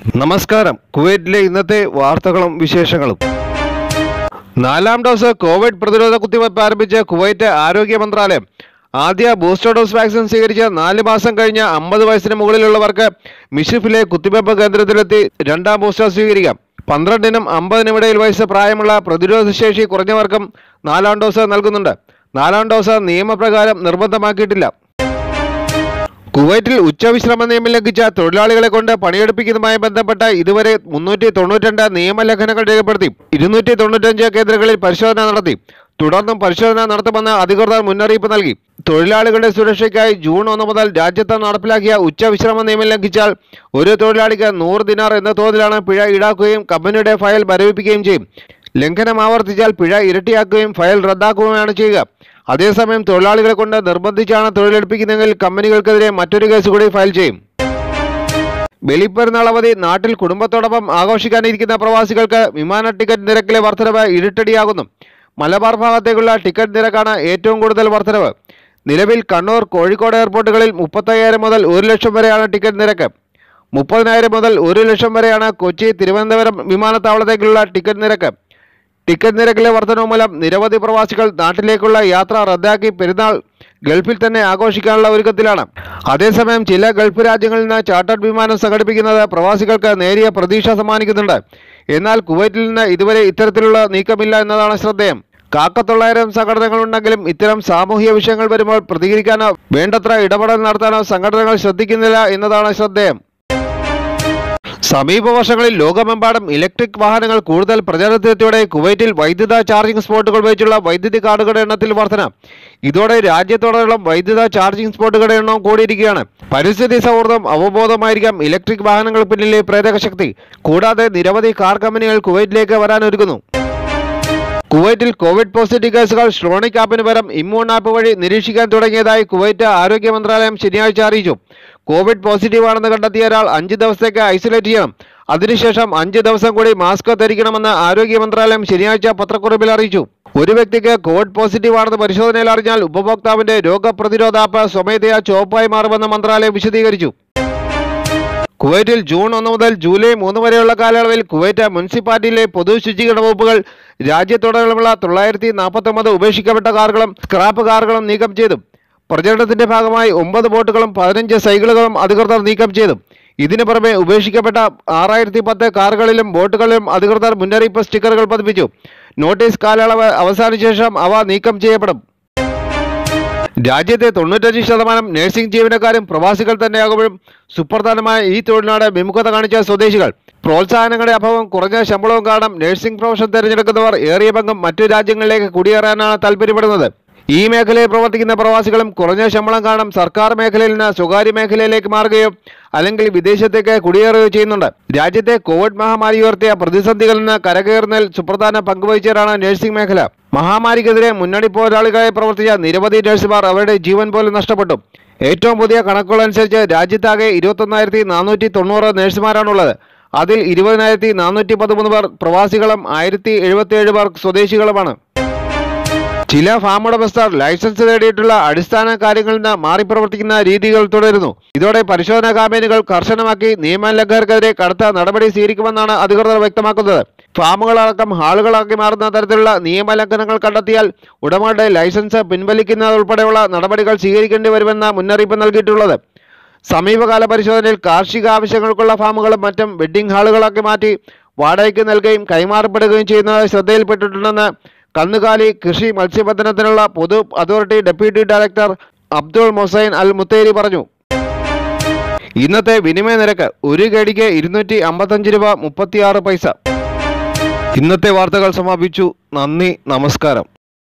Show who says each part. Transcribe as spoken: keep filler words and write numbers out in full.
Speaker 1: നമസ്കാരം. കുവൈറ്റിലെ ഇന്നത്തെ വാർത്തകളും വിശേഷങ്ങളും. നാലാം ഡോസ് കോവിഡ് പ്രതിരോധ കുത്തിവയ്പ് ആരംഭിച്ച കുവൈറ്റ് ആരോഗ്യ മന്ത്രാലയം ആദ്യ ബൂസ്റ്റർ ഡോസ് വാക്സിൻ സ്വീകരിച്ച് നാല് മാസം കഴിഞ്ഞ അമ്പത് വയസ്സിന് മുകളിലുള്ളവർക്ക് മിഷിഫിലെ കുത്തിവയ്പ് കേന്ദ്രത്തിലെത്തി രണ്ടാം ബൂസ്റ്റർ സ്വീകരിക്കാം. പന്ത്രണ്ടിനും അമ്പതിനും ഇടയിൽ വയസ്സ് പ്രായമുള്ള പ്രതിരോധശേഷി കുറഞ്ഞവർക്കും നാലാം ഡോസ് നൽകുന്നുണ്ട്. നാലാം ഡോസ് നിയമപ്രകാരം നിർബന്ധമാക്കിയിട്ടില്ല. കുവൈറ്റിൽ ഉച്ചവിശ്രമ നിയമം ലംഘിച്ച തൊഴിലാളികളെ കൊണ്ട് പണിയെടുപ്പിക്കുന്നതുമായി ബന്ധപ്പെട്ട ഇതുവരെ മുന്നൂറ്റി തൊണ്ണൂറ്റിരണ്ട് നിയമലംഘനങ്ങൾ രേഖപ്പെടുത്തി. ഇരുന്നൂറ്റി തൊണ്ണൂറ്റഞ്ച് കേന്ദ്രങ്ങളിൽ പരിശോധന നടത്തി. തുടർന്നും പരിശോധന നടത്തുമെന്ന് അധികൃതർ മുന്നറിയിപ്പ് നൽകി. തൊഴിലാളികളുടെ സുരക്ഷയ്ക്കായി ജൂൺ ഒന്ന് മുതൽ രാജ്യത്ത് നടപ്പിലാക്കിയ ഉച്ചവിശ്രമ നിയമം ലംഘിച്ചാൽ ഒരു തൊഴിലാളിക്ക് നൂറ് ദിനാർ എന്ന തോതിലാണ് പിഴ ഈടാക്കുകയും കമ്പനിയുടെ ഫയൽ മരവിപ്പിക്കുകയും ചെയ്യും. ലംഘനം ആവർത്തിച്ചാൽ പിഴ ഇരട്ടിയാക്കുകയും ഫയൽ റദ്ദാക്കുകയുമാണ് ചെയ്യുക. അതേസമയം തൊഴിലാളികളെ കൊണ്ട് നിർബന്ധിച്ചാണ് തൊഴിലെടുപ്പിക്കുന്നതെങ്കിൽ കമ്പനികൾക്കെതിരെ മറ്റൊരു കേസ് കൂടി ഫയൽ ചെയ്യും. ബലിപ്പെരുന്നാൾ അവധി നാട്ടിൽ കുടുംബത്തോടൊപ്പം ആഘോഷിക്കാനിരിക്കുന്ന പ്രവാസികൾക്ക് വിമാന ടിക്കറ്റ് നിരക്കിലെ വർധനവ് ഇരുട്ടടിയാകുന്നു. മലബാർ ഭാഗത്തേക്കുള്ള ടിക്കറ്റ് നിരക്കാണ് ഏറ്റവും കൂടുതൽ വർധനവ്. നിലവിൽ കണ്ണൂർ, കോഴിക്കോട് എയർപോർട്ടുകളിൽ മുപ്പത്തയ്യായിരം മുതൽ ഒരു ലക്ഷം വരെയാണ് ടിക്കറ്റ് നിരക്ക്. മുപ്പതിനായിരം മുതൽ ഒരു ലക്ഷം വരെയാണ് കൊച്ചി, തിരുവനന്തപുരം വിമാനത്താവളത്തേക്കുള്ള ടിക്കറ്റ് നിരക്ക്. ടിക്കറ്റ് നിരക്കിലെ വർധനവ് മൂലം നിരവധി പ്രവാസികൾ നാട്ടിലേക്കുള്ള യാത്ര റദ്ദാക്കി പെരുന്നാൾ ഗൾഫിൽ തന്നെ ആഘോഷിക്കാനുള്ള ഒരുക്കത്തിലാണ്. അതേസമയം ചില ഗൾഫ് രാജ്യങ്ങളിൽ നിന്ന് ചാർട്ടേഡ് വിമാനം സംഘടിപ്പിക്കുന്നത് പ്രവാസികൾക്ക് നേരിയ പ്രതീക്ഷ സമ്മാനിക്കുന്നുണ്ട്. എന്നാൽ കുവൈറ്റിൽ നിന്ന് ഇതുവരെ ഇത്തരത്തിലുള്ള നീക്കമില്ല എന്നതാണ് ശ്രദ്ധേയം. കാക്കത്തൊള്ളായിരം സംഘടനകളുണ്ടെങ്കിലും ഇത്തരം സാമൂഹിക വിഷയങ്ങൾ വരുമ്പോൾ പ്രതികരിക്കാനോ വേണ്ടത്ര ഇടപെടൽ നടത്താനോ സംഘടനകൾ ശ്രദ്ധിക്കുന്നില്ല എന്നതാണ് ശ്രദ്ധേയം. സമീപ വർഷങ്ങളിൽ ലോകമെമ്പാടും ഇലക്ട്രിക് വാഹനങ്ങൾ കൂടുതൽ പ്രചാരത്തിലെത്തിയോടെ കുവൈറ്റിൽ വൈദ്യുത ചാർജിംഗ് സ്പോട്ടുകൾ വെച്ചുള്ള വൈദ്യുതി കാർഡുകളുടെ എണ്ണത്തിൽ വർധന. ഇതോടെ രാജ്യത്തോടൊപ്പം വൈദ്യുത ചാർജിംഗ് സ്പോട്ടുകളുടെ എണ്ണവും കൂടിയിരിക്കുകയാണ്. പരിസ്ഥിതി സൗഹൃദം അവബോധമായിരിക്കാം ഇലക്ട്രിക് വാഹനങ്ങൾ പിന്നിലെ പ്രേരക ശക്തി. കൂടാതെ നിരവധി കാർ കമ്പനികൾ കുവൈറ്റിലേക്ക് വരാനൊരുങ്ങുന്നു. കുവൈറ്റിൽ കോവിഡ് പോസിറ്റീവ് കേസുകൾ സ്ട്രോണിക് ആപ്പിന് പകരം ഇമ്മ്യൂൺ ആപ്പ് വഴി നിരീക്ഷിക്കാൻ തുടങ്ങിയതായി കുവൈറ്റ് ആരോഗ്യ മന്ത്രാലയം ശനിയാഴ്ച അറിയിച്ചു. കോവിഡ് പോസിറ്റീവ് ആണെന്ന് കണ്ടെത്തിയ ഒരാൾ അഞ്ച് ദിവസത്തേക്ക് ഐസൊലേറ്റ് ചെയ്യണം. അതിനുശേഷം അഞ്ച് ദിവസം കൂടി മാസ്ക് ധരിക്കണമെന്ന് ആരോഗ്യ മന്ത്രാലയം ശനിയാഴ്ച പത്രക്കുറിപ്പിൽ അറിയിച്ചു. ഒരു വ്യക്തിക്ക് കോവിഡ് പോസിറ്റീവ് ആണെന്ന് പരിശോധനയിൽ അറിഞ്ഞാൽ ഉപഭോക്താവിന്റെ രോഗപ്രതിരോധ ആപ്പ് സ്വമേധയാ ചുവപ്പായി മാറുമെന്ന് മന്ത്രാലയം വിശദീകരിച്ചു. കുവൈറ്റിൽ ജൂൺ ഒന്ന് മുതൽ ജൂലൈ മൂന്ന് വരെയുള്ള കാലയളവിൽ കുവൈറ്റ് മുനിസിപ്പാലിറ്റിയിലെ പൊതു ശുചീകരണ വകുപ്പുകൾ രാജ്യത്തുടനീളമുള്ള തൊള്ളായിരത്തി നാൽപ്പത്തൊമ്പത് ഉപേക്ഷിക്കപ്പെട്ട കാറുകളും സ്ക്രാപ്പ് കാറുകളും നീക്കം ചെയ്തു. പ്രചരണത്തിന്റെ ഭാഗമായി ഒമ്പത് ബോട്ടുകളും പതിനഞ്ച് സൈക്കിളുകളും അധികൃതർ നീക്കം ചെയ്തു. ഇതിനു പുറമെ ഉപേക്ഷിക്കപ്പെട്ട ആറായിരത്തി പത്ത് കാറുകളിലും ബോട്ടുകളിലും അധികൃതർ മുന്നറിയിപ്പ് സ്റ്റിക്കറുകൾ പതിപ്പിച്ചു. നോട്ടീസ് കാലയളവ് അവസാനിച്ച ശേഷം അവ നീക്കം ചെയ്യപ്പെടും. രാജ്യത്തെ തൊണ്ണൂറ്റഞ്ച് ശതമാനം നഴ്സിംഗ് ജീവനക്കാരും പ്രവാസികൾ തന്നെയാകുമ്പോഴും സുപ്രധാനമായ ഈ തൊഴിലിനോട് വിമുഖത കാണിച്ച സ്വദേശികൾ. പ്രോത്സാഹനങ്ങളുടെ അഭാവം, കുറഞ്ഞ ശമ്പളവും കാരണം നഴ്സിംഗ് പ്രൊഫഷൻ തിരഞ്ഞെടുക്കുന്നവർ ഏറിയ പങ്കും മറ്റു രാജ്യങ്ങളിലേക്ക് കുടിയേറാനാണ് താല്പര്യപ്പെടുന്നത്. ഈ മേഖലയിൽ പ്രവർത്തിക്കുന്ന പ്രവാസികളും കുറഞ്ഞ ശമ്പളം കാരണം സർക്കാർ മേഖലയിൽ നിന്ന് സ്വകാര്യ മേഖലയിലേക്ക് മാറുകയോ അല്ലെങ്കിൽ വിദേശത്തേക്ക് കുടിയേറുകയോ ചെയ്യുന്നുണ്ട്. രാജ്യത്തെ കോവിഡ് മഹാമാരി ഉയർത്തിയ പ്രതിസന്ധികളിൽ നിന്ന് കരകയറുന്നതിൽ സുപ്രധാന പങ്കുവഹിച്ചവരാണ് നഴ്സിംഗ് മേഖല. മഹാമാരിക്കെതിരെ മുന്നണി പോരാളികളായി പ്രവർത്തിച്ച നിരവധി നഴ്സുമാർ അവരുടെ ജീവൻ പോലും നഷ്ടപ്പെട്ടു. ഏറ്റവും പുതിയ കണക്കുകളനുസരിച്ച് രാജ്യത്താകെ ഇരുപത്തൊന്നായിരത്തി നാനൂറ്റി തൊണ്ണൂറ് നഴ്സുമാരാണുള്ളത്. അതിൽ ഇരുപതിനായിരത്തി നാനൂറ്റി പതിമൂന്ന് പേർ പ്രവാസികളും ആയിരത്തി എഴുപത്തി ഏഴ് പേർ സ്വദേശികളുമാണ്. ചില ഫാം ഉടമസ്ഥർ ലൈസൻസ് നേടിയിട്ടുള്ള അടിസ്ഥാന കാര്യങ്ങളിൽ നിന്ന് മാറി പ്രവർത്തിക്കുന്ന രീതികൾ തുടരുന്നു. ഇതോടെ പരിശോധനാ ക്യാമ്പയിനുകൾ കർശനമാക്കി നിയമലംഘകർക്കെതിരെ കടുത്ത നടപടി സ്വീകരിക്കുമെന്നാണ് അധികൃതർ വ്യക്തമാക്കുന്നത്. ഫാമുകളടക്കം ഹാളുകളാക്കി മാറുന്ന തരത്തിലുള്ള നിയമലംഘനങ്ങൾ കണ്ടെത്തിയാൽ ഉടമകളുടെ ലൈസൻസ് പിൻവലിക്കുന്നതുൾപ്പെടെയുള്ള നടപടികൾ സ്വീകരിക്കേണ്ടി വരുമെന്ന മുന്നറിയിപ്പ് നൽകിയിട്ടുള്ളത്. സമീപകാല പരിശോധനയിൽ കാർഷിക ആവശ്യങ്ങൾക്കുള്ള ഫാമുകളും മറ്റും വെഡ്ഡിംഗ് ഹാളുകളാക്കി മാറ്റി വാടകയ്ക്ക് നൽകുകയും കൈമാറപ്പെടുകയും ചെയ്യുന്നത് ശ്രദ്ധയിൽപ്പെട്ടിട്ടുണ്ടെന്ന് കന്നുകാലി, കൃഷി, മത്സ്യബന്ധനത്തിനുള്ള പൊതു authority deputy director Abdul Mohsen Al Mutairi പറഞ്ഞു. ഇന്നത്തെ വിനിമയ നിരക്ക് ഒരു കേടിക്ക് ഇരുന്നൂറ്റി അമ്പത്തഞ്ച് രൂപ മുപ്പത്തിയാറ് പൈസ. ഇന്നത്തെ വാർത്തകൾ സമാപിച്ചു. നന്ദി, നമസ്കാരം.